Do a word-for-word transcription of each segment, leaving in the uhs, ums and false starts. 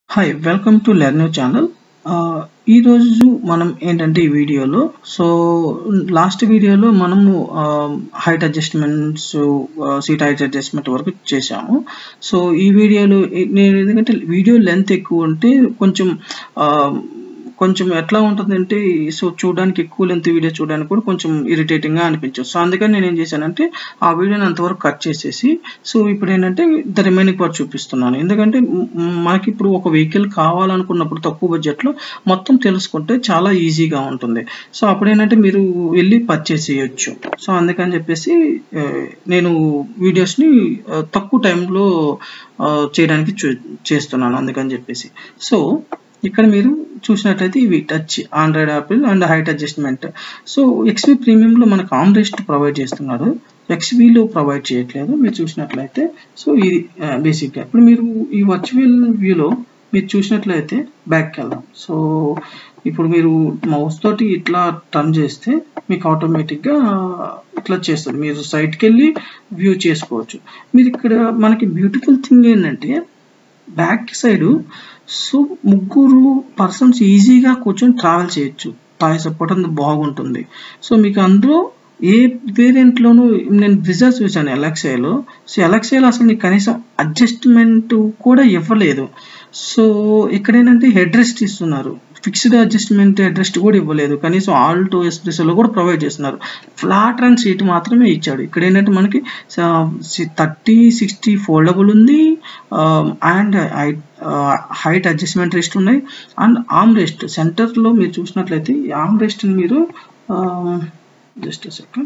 Hi, welcome to Learn Channel. ఈ రోజు మనం ఏంటంటే ఈ వీడియోలో సో లాస్ట్ వీడియోలో మనము height adjustments seat height adjustment వరకు చేసాము. సో ఈ వీడియోలో నేను ఎందుకంటే వీడియో లెంత్ ఎక్కువ ఉంటే కొంచెం కొంచెం ఎట్లా ఉంటుందంటే సో చూడడానికి ఎక్కువ లెంత్ వీడియో చూడడానికి కూడా కొంచెం ఇరిటేటింగ్గా అనిపించదు. సో అందుకని నేను ఏం చేశానంటే ఆ వీడియోని అంతవరకు కట్ చేసేసి సో ఇప్పుడు ఏంటంటే ద రిమైనింగ్ పార్ట్ చూపిస్తున్నాను. ఎందుకంటే మనకి ఇప్పుడు ఒక వెహికల్ కావాలనుకున్నప్పుడు తక్కువ బడ్జెట్లో మొత్తం తెలుసుకుంటే చాలా ఈజీగా ఉంటుంది. సో అప్పుడు ఏంటంటే మీరు వెళ్ళి పర్చేస్ చేయొచ్చు. సో అందుకని చెప్పేసి నేను వీడియోస్ని తక్కువ టైంలో చేయడానికి చూ చేస్తున్నాను అందుకని చెప్పేసి. సో ఇక్కడ మీరు చూసినట్లయితే ఇవి touch Android Apple and height adjustment. So XV ప్రీమియంలో మనకు ఆర్మ్ రెస్ట్ ప్రొవైడ్ చేస్తున్నారు, ఎక్స్వీలో ప్రొవైడ్ చేయట్లేదు. మీరు చూసినట్లయితే సో ఇది బేసిక్గా ఇప్పుడు మీరు ఈ వర్చువల్ వ్యూలో మీరు చూసినట్లయితే బ్యాక్కి వెళ్దాం. సో ఇప్పుడు మీరు మౌస్ తోటి ఇట్లా టర్న్ చేస్తే మీకు ఆటోమేటిక్గా ఇట్లా చేస్తుంది, మీరు సైట్కి వెళ్ళి వ్యూ చేసుకోవచ్చు. మీరు ఇక్కడ మనకి బ్యూటిఫుల్ థింగ్ ఏంటంటే బ్యాక్ సైడ్ సో ముగ్గురు పర్సన్స్ ఈజీగా కూర్చొని ట్రావెల్ చేయొచ్చు. టాయ్ సపోర్ట్ అంత బాగుంటుంది. సో మీకు అందులో ఏ వేరియంట్లోనూ నేను బ్రిజా చూసాను ఎలక్సాలో. సో ఎలక్సాలో అసలు నీకు కనీసం అడ్జస్ట్మెంట్ కూడా ఇవ్వలేదు. సో ఇక్కడ ఏంటంటే హెడ్ రెస్ట్ ఇస్తున్నారు, ఫిక్స్డ్ అడ్జస్ట్మెంట్ హెడ్ రెస్ట్ కూడా ఇవ్వలేదు. కనీసం ఆల్టో ఎస్ప్రెసోలో కూడా ప్రొవైడ్ చేస్తున్నారు. ఫ్లాట్ అండ్ సీట్ మాత్రమే ఇచ్చాడు. ఇక్కడ ఏంటంటే మనకి థర్టీ సిక్స్టీ ఫోల్డబుల్ ఉంది అండ్ హైట్ అడ్జస్ట్మెంట్ రెస్ట్ ఉన్నాయి అండ్ ఆర్మ్ రెస్ట్ సెంటర్లో మీరు చూసినట్లయితే ఈ ఆర్మ్ రెస్ట్ని మీరు జస్ట్ సెకండ్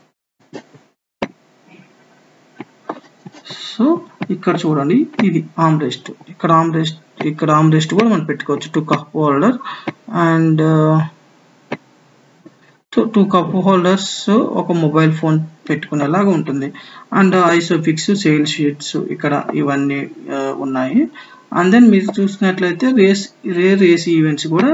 సో ఇక్కడ చూడండి ఇది ఆర్మ్ రెస్ట్, ఇక్కడ ఆర్మ్ రెస్ట్ ఇక్కడ ఆర్మ్ రెస్ట్ కూడా మనం పెట్టుకోవచ్చు. Two cup holder and two cup holders ఒక మొబైల్ ఫోన్ పెట్టుకునేలాగా ఉంటుంది. అండ్ ఐసోఫిక్స్ సేల్ షీట్స్ ఇక్కడ ఇవన్నీ ఉన్నాయి. అండ్ దెన్ మీరు చూసినట్లయితే రేస్ రేర్ రేస్ ఈవెంట్స్ కూడా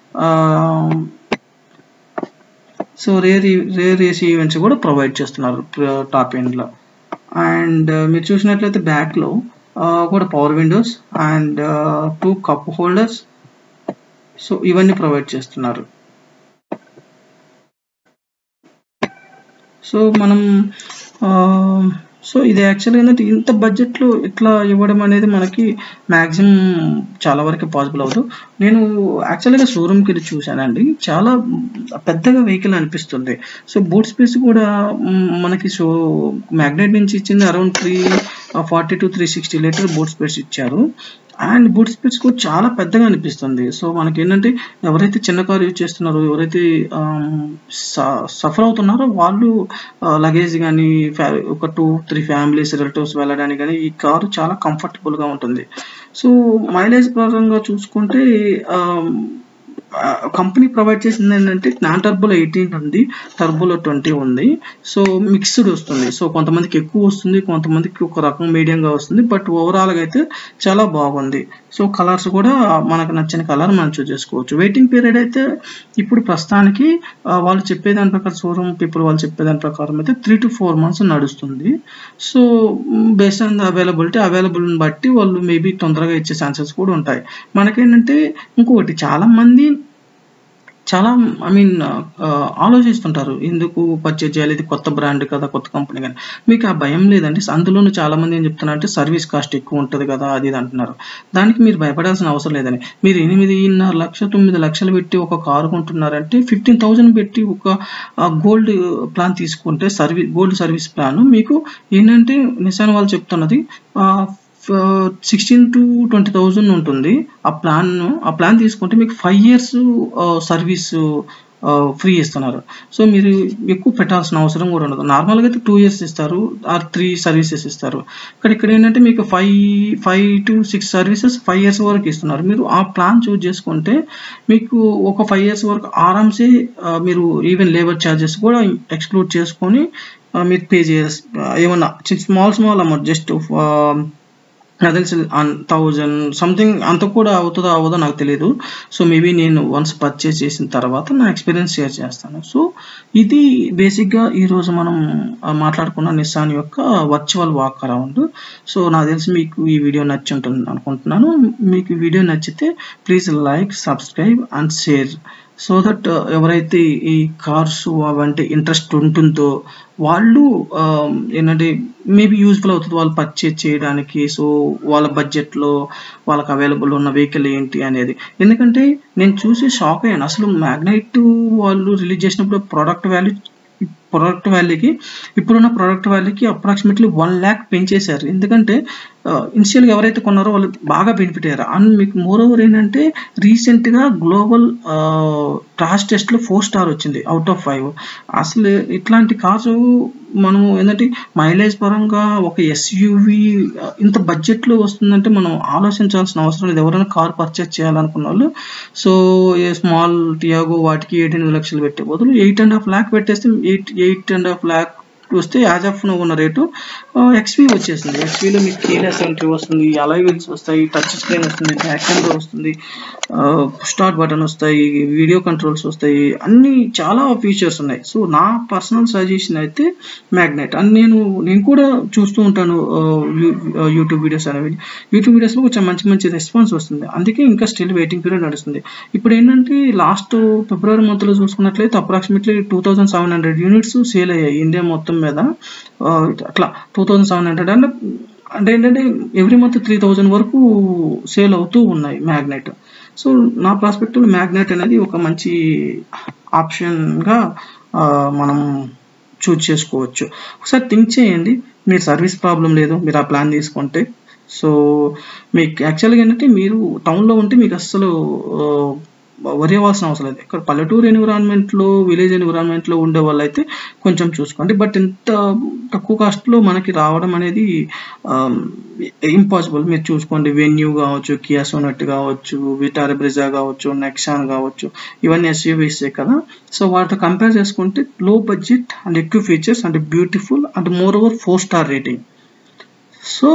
so rear rear race events కూడా ప్రొవైడ్ చేస్తున్నారు టాప్ ఎండ్లో. అండ్ మీరు చూసినట్లయితే బ్యాక్లో కూడా power windows and two cup holders so ఇవన్నీ ప్రొవైడ్ చేస్తున్నారు. సో మనం సో ఇది యాక్చువల్గా ఏంటంటే ఇంత బడ్జెట్లో ఇట్లా ఇవ్వడం అనేది మనకి మ్యాక్సిమం చాలా వరకు పాసిబుల్ అవ్వదు. నేను యాక్చువల్గా షోరూమ్కి వెళ్ళి చూశానండి, చాలా పెద్దగా వెహికల్ అనిపిస్తుంది. సో బూట్ స్పేస్ కూడా మనకి సో మ్యాగ్నైట్ నుంచి ఇచ్చింది around three forty to three sixty litre boot space ఇచ్చారు అండ్ బూట్ స్పేస్ కూడా చాలా పెద్దగా అనిపిస్తుంది. సో మనకి ఏంటంటే ఎవరైతే చిన్న కారు యూజ్ చేస్తున్నారో, ఎవరైతే సఫర్ అవుతున్నారో వాళ్ళు లగేజ్ కానీ ఒక టూ త్రీ ఫ్యామిలీస్ రిలేటివ్స్ వెళ్ళడానికి కానీ ఈ కారు చాలా కంఫర్టబుల్గా ఉంటుంది. సో మైలేజ్ పరంగా చూసుకుంటే కంపెనీ ప్రొవైడ్ చేసింది ఏంటంటే నాన్ టర్బోలో ఎయిటీన్ ఉంది, టర్బోలో ట్వంటీ ఉంది. సో మిక్స్డ్ వస్తుంది. సో కొంతమందికి ఎక్కువ వస్తుంది, కొంతమందికి ఒక రకం మీడియంగా వస్తుంది. బట్ ఓవరాల్గా అయితే చాలా బాగుంది. సో కలర్స్ కూడా మనకు నచ్చిన కలర్ మనం చూస్ చేసుకోవచ్చు. వెయిటింగ్ పీరియడ్ అయితే ఇప్పుడు ప్రస్తుతానికి వాళ్ళు చెప్పేదాని ప్రకారం షోరూమ్ పీపుల్ వాళ్ళు చెప్పేదాని ప్రకారం అయితే త్రీ టు ఫోర్ మంత్స్ నడుస్తుంది. So based on the availability అవైలబుల్ని బట్టి వాళ్ళు మేబీ తొందరగా ఇచ్చే ఛాన్సెస్ కూడా ఉంటాయి. మనకేంటంటే ఇంకొకటి చాలా మంది చాలా ఐ మీన్ ఆలోచిస్తుంటారు, ఎందుకు పర్చేజ్ చేయాలి, ఇది కొత్త బ్రాండ్ కదా, కొత్త కంపెనీ కానీ. మీకు ఆ భయం లేదండి. అందులోనూ చాలా మంది ఏం చెప్తున్నారంటే సర్వీస్ కాస్ట్ ఎక్కువ ఉంటుంది కదా అది ఇది అంటున్నారు. దానికి మీరు భయపడాల్సిన అవసరం లేదని. మీరు ఎనిమిదిన్నర లక్ష తొమ్మిది లక్షలు పెట్టి ఒక కారు కొంటున్నారంటే ఫిఫ్టీన్ థౌజండ్ పెట్టి ఒక గోల్డ్ ప్లాన్ తీసుకుంటే సర్వీస్ గోల్డ్ సర్వీస్ ప్లాన్ మీకు ఏంటంటే నిసాన్ వాళ్ళు చెప్తున్నది సిక్స్టీన్ టు ట్వంటీ థౌజండ్ ఉంటుంది. ఆ ప్లాన్ ఆ ప్లాన్ తీసుకుంటే మీకు ఫైవ్ ఇయర్స్ సర్వీస్ ఫ్రీ ఇస్తున్నారు. సో మీరు ఎక్కువ పెట్టాల్సిన అవసరం కూడా ఉండదు. నార్మల్గా అయితే టూ ఇయర్స్ ఇస్తారు ఆర్ త్రీ సర్వీసెస్ ఇస్తారు. ఇక్కడ ఇక్కడ ఏంటంటే మీకు five five to six services five years వరకు ఇస్తున్నారు. మీరు ఆ ప్లాన్ చూస్ చేసుకుంటే మీకు ఒక ఫైవ్ ఇయర్స్ వరకు ఆరామ్సే మీరు ఈవెన్ లేబర్ ఛార్జెస్ కూడా ఎక్స్క్లూడ్ చేసుకొని మీరు పే చేయాల్సి ఏమన్నా స్మాల్ స్మాల్ అమౌంట్ జస్ట్ నాకు తెలిసి థౌజండ్ సంథింగ్ అంత కూడా అవుతుందో అవ్వదో నాకు తెలియదు. సో మేబీ నేను వన్స్ పర్చేస్ చేసిన తర్వాత నా ఎక్స్పీరియన్స్ షేర్ చేస్తాను. సో ఇది బేసిక్గా ఈరోజు మనం మాట్లాడుకున్న నిస్సాన్ యొక్క వర్చువల్ వాక్ అరౌండ్. సో నాకు తెలిసి మీకు ఈ వీడియో నచ్చి ఉంటుంది అనుకుంటున్నాను. మీకు ఈ వీడియో నచ్చితే please like, subscribe and share. So that ఎవరైతే ఈ కార్స్ అవంటే ఇంట్రెస్ట్ ఉంటుందో వాళ్ళు ఏంటంటే మేబీ యూజ్ఫుల్ అవుతుంది వాళ్ళు పర్చేజ్ చేయడానికి. సో వాళ్ళ బడ్జెట్లో వాళ్ళకి అవైలబుల్ ఉన్న వెహికల్ ఏంటి అనేది. ఎందుకంటే నేను చూసి షాక్ అయ్యాను. అసలు మ్యాగ్నైట్ వాళ్ళు రిలీజ్ చేసినప్పుడు ప్రోడక్ట్ వాల్యూ ప్రోడక్ట్ వాల్యూకి ఇప్పుడున్న ప్రోడక్ట్ వాల్యూకి అప్రాక్సిమేట్లీ వన్ ల్యాక్ పెంచేశారు. ఎందుకంటే ఇనిషియల్గా ఎవరైతే కొన్నారో వాళ్ళు బాగా బెనిఫిట్ అయ్యారు. అండ్ మీకు మోర్ ఓవర్ ఏంటంటే రీసెంట్గా గ్లోబల్ క్రాష్ టెస్ట్లో ఫోర్ స్టార్ వచ్చింది అవుట్ ఆఫ్ ఫైవ్. అసలు ఇట్లాంటి కార్స్ మనము ఏంటంటే మైలేజ్ పరంగా ఒక ఎస్యూవి ఇంత బడ్జెట్లో వస్తుందంటే మనం ఆలోచించాల్సిన అవసరం లేదు ఎవరైనా కార్ పర్చేస్ చేయాలనుకున్న వాళ్ళు. సో ఏ స్మాల్ టియాగో వాటికి ఎయిటీన్ లక్షలు పెట్టే బదులు ఎయిట్ అండ్ హాఫ్ ల్యాక్ పెట్టేస్తే eight eight and half lakh వస్తే యాజ్ ఆఫ్ నో ఉన్న రేటు ఎక్స్వీ వచ్చేసింది. ఎక్స్వీలో మీకు కీలెస్ ఎంట్రీ వస్తుంది, అలై వీల్స్ వస్తాయి, టచ్ స్క్రీన్ వస్తుంది, బ్యాక్ కెమెరా వస్తుంది, స్టార్ట్ బటన్ వస్తాయి, వీడియో కంట్రోల్స్ వస్తాయి, అన్ని చాలా ఫీచర్స్ ఉన్నాయి. సో నా పర్సనల్ సజెషన్ అయితే మ్యాగ్నైట్. అండ్ నేను నేను కూడా చూస్తూ ఉంటాను యూట్యూబ్ వీడియోస్ అనేవి. యూట్యూబ్ వీడియోస్లో కొంచెం మంచి మంచి రెస్పాన్స్ వస్తుంది. అందుకే ఇంకా స్టిల్ వెయిటింగ్ పీరియడ్ నడుస్తుంది. ఇప్పుడు ఏంటంటే లాస్ట్ ఫిబ్రవరి మంత్లో చూసుకున్నట్లయితే approximately two thousand seven hundred units sale అయ్యాయి ఇండియా మొత్తం మీద. అట్లా టూ థౌజండ్ సెవెన్ హండ్రెడ్ అంటే అంటే ఏంటంటే ఎవ్రీ మంత్ త్రీ థౌజండ్ వరకు సేల్ అవుతూ ఉన్నాయి మ్యాగ్నైట్. సో నా ప్రాస్పెక్టివ్ మ్యాగ్నైట్ అనేది ఒక మంచి ఆప్షన్గా మనం చూజ్ చేసుకోవచ్చు. ఒకసారి థింక్ చేయండి. మీరు సర్వీస్ ప్రాబ్లం లేదు మీరు ఆ ప్లాన్ తీసుకుంటే. సో మీకు యాక్చువల్గా ఏంటంటే మీరు టౌన్లో ఉంటే మీకు అస్సలు వరి అవ్వాల్సిన అవసరం లేదు. ఇక్కడ పల్లెటూరు ఎన్విరాన్మెంట్లో విలేజ్ ఎన్విరాన్మెంట్లో ఉండే వాళ్ళు అయితే కొంచెం చూసుకోండి. బట్ ఇంత తక్కువ కాస్ట్లో మనకి రావడం అనేది ఇంపాసిబుల్. మీరు చూసుకోండి వెన్యూ కావచ్చు, కియా సోనెట్ కావచ్చు, విటారా బ్రిజా కావచ్చు, నెక్సాన్ కావచ్చు, ఇవన్నీ ఎస్యూవీసే కదా. సో వాటితో కంపేర్ చేసుకుంటే లో బడ్జెట్ అండ్ ఎక్కువ features and beautiful and moreover four star rating. So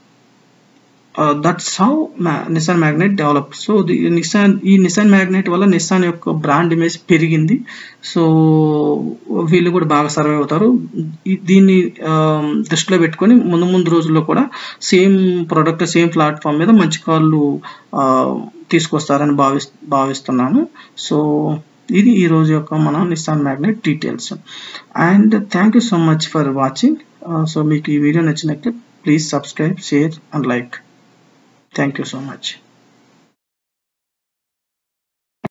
Uh, that's how Nissan Magnite developed. So the Nissan ఈ Nissan Magnite వల్ల నిస్సాన్ యొక్క బ్రాండ్ ఇమేజ్ పెరిగింది. సో వీళ్ళు కూడా బాగా సర్వే అవుతారు. దీన్ని దృష్టిలో పెట్టుకొని ముందు ముందు రోజుల్లో కూడా సేమ్ ప్రోడక్ట్ సేమ్ ప్లాట్ఫామ్ మీద మంచి కార్లు తీసుకొస్తారని భావి భావిస్తున్నాను. సో ఇది ఈ రోజు యొక్క మన Nissan Magnite details. And thank you so much for watching. So మీకు ఈ వీడియో నచ్చినట్లయితే please subscribe, share and like. Thank you so much.